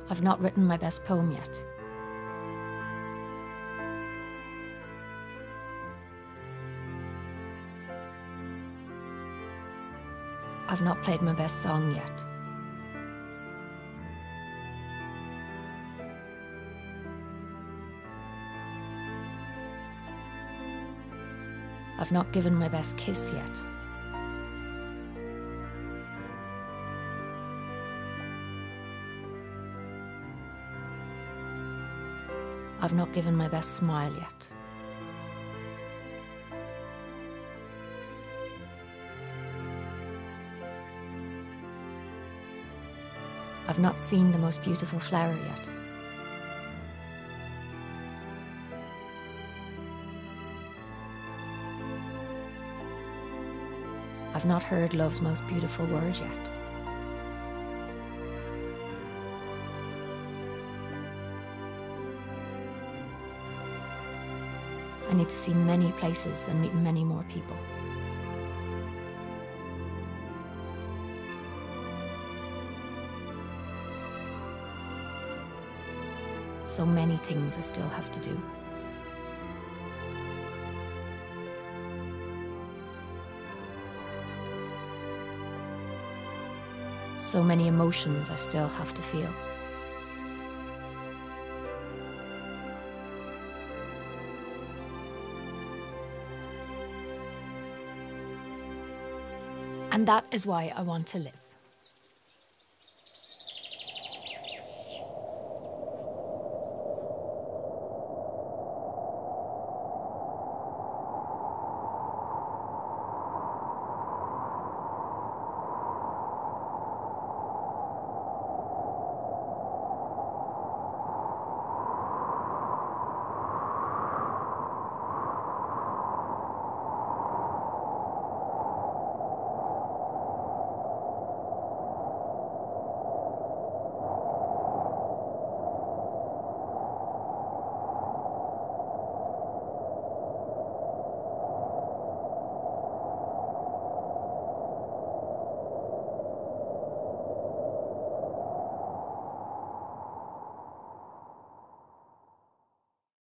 I've not written my best poem yet. I've not played my best song yet. I've not given my best kiss yet. I've not given my best smile yet. I've not seen the most beautiful flower yet. I've not heard love's most beautiful word yet. I need to see many places and meet many more people. So many things I still have to do. So many emotions I still have to feel. And that is why I want to live.